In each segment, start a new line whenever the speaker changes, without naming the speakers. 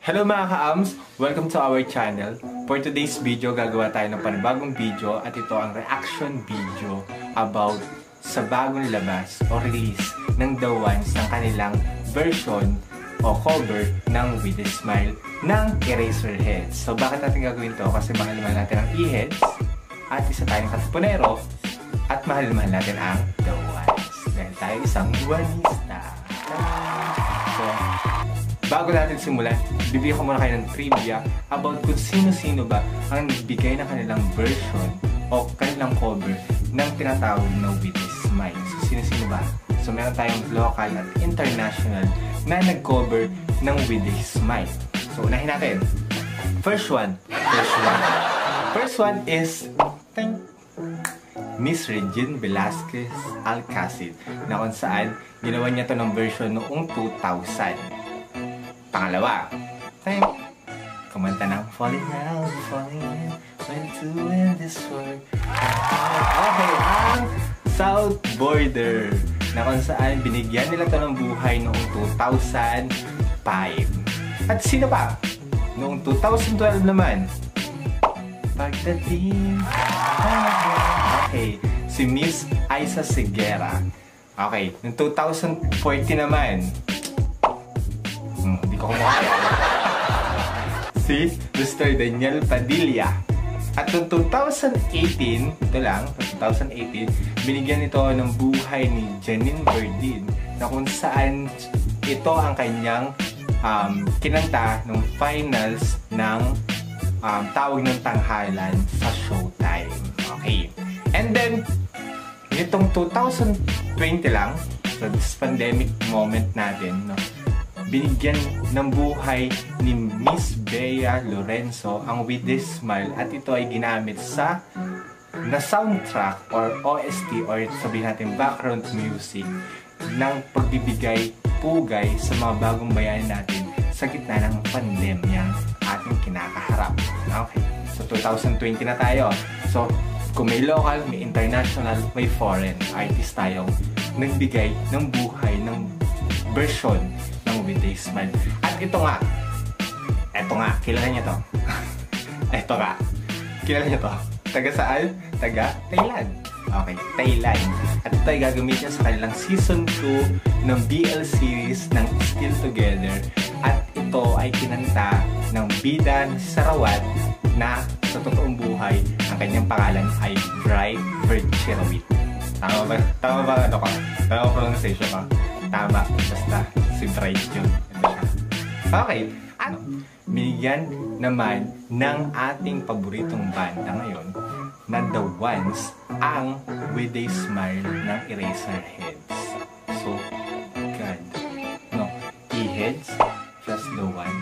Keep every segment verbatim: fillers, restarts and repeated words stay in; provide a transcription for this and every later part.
Hello mga ka-ams! Welcome to our channel. For today's video, gagawa tayo ng panibagong video at ito ang reaction video about sa bagong labas o release ng The Ones ng kanilang version o cover ng With a Smile ng Eraserheads. So bakit natin gagawin to? Kasi mahal naman natin ang E-Heads at isa tayong katipunero at mahal naman natin ang The Ones. Dahil tayo isang Oneista. So, bago natin simulan, bibigyan ko muna kayo ng trivia about kung sino-sino ba ang nagbigay ng kanilang version o kanilang cover ng tinatawag na With a Smile. So, sino-sino ba? So, meron tayong local at international na nag-cover ng With a Smile. So, unahin natin. First one. First one. First one is ting, Miss Regine Velasquez Alcacid, na kung saan ginawa niya to ng version noong two thousand. Pangalawa, time, kumanta ng Falling Out, Falling In, When to Win This World. Okay, ang South Border, na kung saan binigyan nila to ng buhay noong two thousand five. At sino pa? Noong two thousand twelve naman, pagdating. Okay, si Miss Aiza Seguera. Okay, noong two thousand fourteen naman, hmm, hindi ko kumukha. Si Mister Daniel Padilla. At noong two thousand eighteen, ito lang, two thousand eighteen, binigyan ito ng buhay ni Janine Verdin, na kung saan ito ang kanyang um, kinanta ng finals ng um, Tawag ng Tanghalan sa Showtime. Okay. And then, nitong two thousand twenty lang, so this pandemic moment natin, no, binigyan ng buhay ni Miss Bea Lorenzo ang With a Smile, at ito ay ginamit sa na soundtrack or O S T or sabihin natin background music ng pagbibigay pugay sa mga bagong bayani natin sa gitna ng pandemyang ating kinakaharap. Okay, so two thousand twenty na tayo. So, kung may local, may international, may foreign artist tayong nagbigay ng buhay ng version ng With a Smile. At ito nga, ito nga, kilala niyo to. Ito nga, kilala niyo to. Taga saan? Taga Thailand. Okay, Thailand. At ito ay gagamitin sa kanilang season two ng B L series ng Still Together. At ito ay kinanta ng bida na si Sarawat, na sa totoong buhay, ang kanyang pangalan ay Bright Bercherawit. Tama ba? Tama ba ano ka? Tama ba pronunciation ka? Tama. Basta si Bright yun. Okay. At binigyan naman ng ating paboritong banda ngayon na The Ones ang With a Smile ng Eraserheads. So, God. No. E-Heads plus The Ones.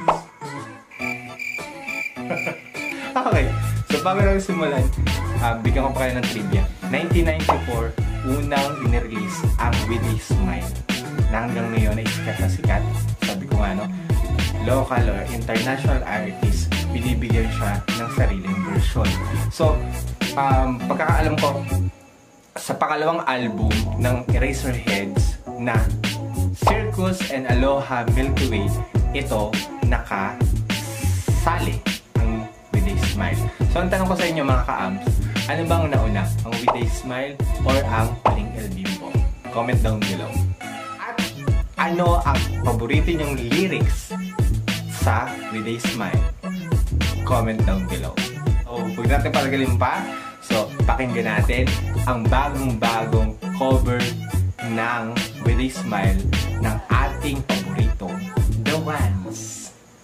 Okay. So, bago natin simulan, uh, bigyan ko pa kayo ng trivia. nineteen ninety-four, unang inirelease ang With a Smile, na hanggang ngayon ay sikat na sikat. Sabi ko nga, no, local or international artist, binibigyan siya ng sariling version. So, um, pagkakaalam ko, sa pangalawang album ng Eraserheads na Circus and Aloha Milky Way, ito nakasali ang With a Smile. So, ang tanong ko sa inyo mga ka-amps, ano bang nauna? Ang With a Smile or ang Paling El Bimbo? Comment down below. At ano ang paborito nyong lyrics sa With a Smile? Comment down below. So, huwag natin palagalin pa. So, pakinggan natin ang bagong-bagong cover ng With a Smile ng ating paboritong The Ones.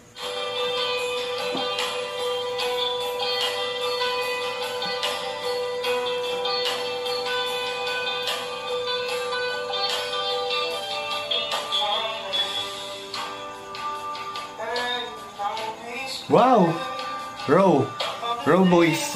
Wow! Row! Row boys!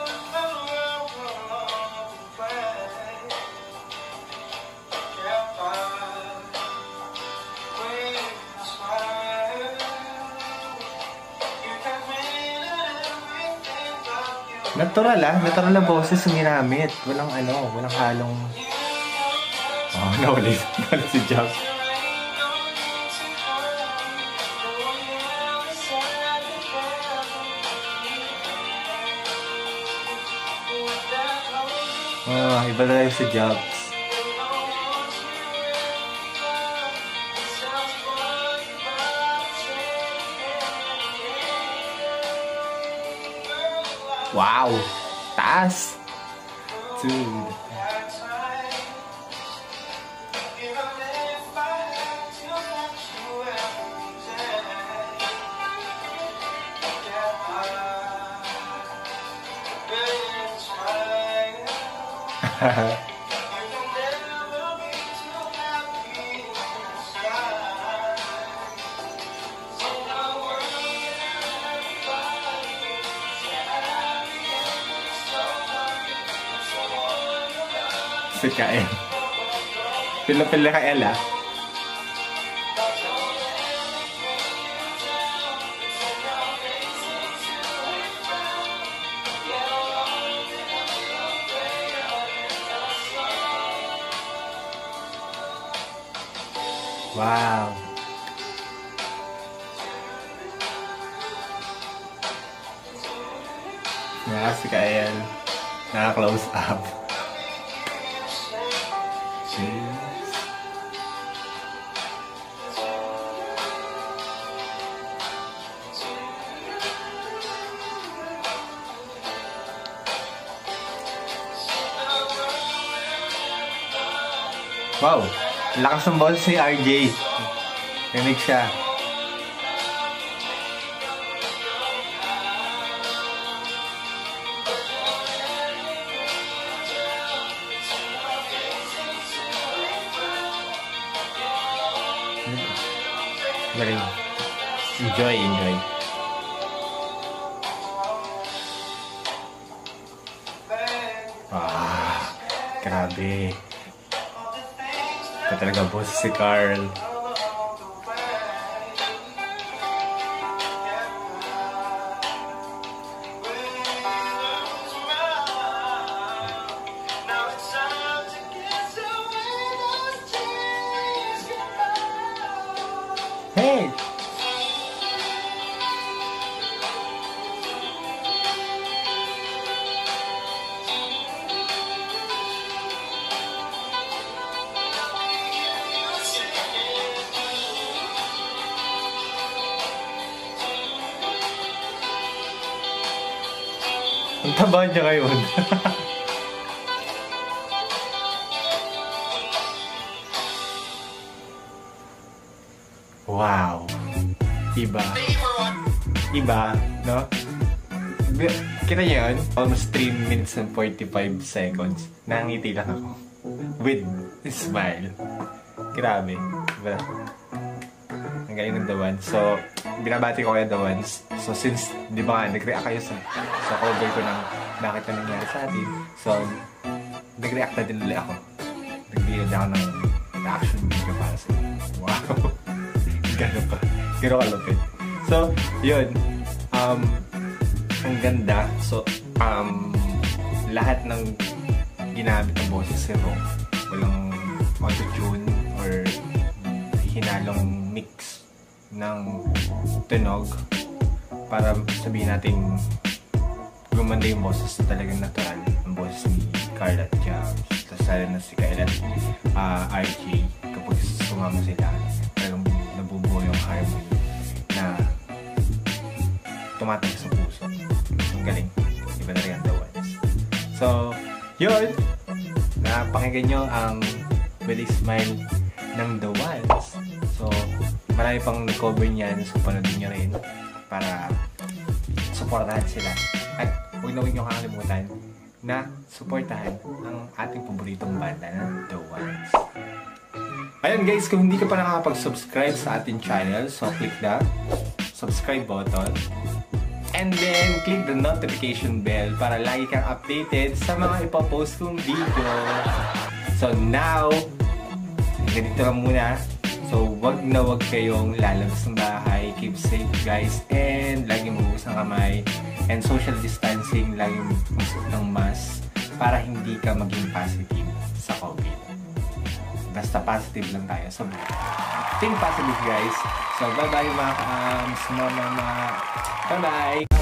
Natural ah, natural na boses yung ginamit. Walang ano, walang halong... Oh, nawali. Nawali si Jack. Oh, iba na tayo sa jobs. Wow! Taas! Dude. Si Kael. Pila-pila Kael ah. Wow. Nga si Kael. Naka-close up. Wow! Lakas ng boses si R J. Rinig siya. Galing. Enjoy, enjoy. Ah, grabe. Ito talaga boss si Carl. Hey! Ang taba niya ngayon. Wow. Iba. Iba, no? Kita niyo yun? Almost three minutes and forty-five seconds. Nangiti lang ako. With a smile. Grabe. Diba? Ang galing ng The Ones. So, binabati ko kayo The Ones. So, since, di ba nga, nag-react kayo sa, sa cover ko ng bakit na nangyari sa atin. So, nag-react na din ulit ako. Nag-react ako ng reaction video para sa inyo. Wow! Gano'n pa. Gano'n kalupit. So, yun. Um, ang ganda. So, um, lahat ng ginamit ng boses si Ro. Walang auto-tune or hinalong mix ng tunog para sabihin natin gumanda yung boses na talagang natural. Ang boses ni Carl at Jams. Tapos lalo na si Kael at uh, R J. Kapag sumama sila, talagang nabubuo yung harmony na tumatag sa puso. Ang galing. Iba na rin ang The Ones. So, yun. Napakinggan nyo ang With a Smile ng The Ones. So, marami pang cover niyan. So, panoodin nyo rin para supportahan sila. At huwag na huwag nyo kakalimutan na supportahan ang ating paboritong banda ng The Ones. Ayun guys, kung hindi ka pa nakakapag-subscribe sa ating channel, so click the subscribe button. And then, click the notification bell para lagi kang updated sa mga ipopost kong video. So now, ganito lang muna. So, wag na wag kayong lalabas ng bahay. Keep safe guys. And lagi mabuhos ng kamay. And social distancing, lagi magsuot ng mask para hindi ka maging positive sa COVID. Basta positive lang tayo sa buhay. Think positive guys. So, bye-bye mga ka-ams, mama, bye-bye!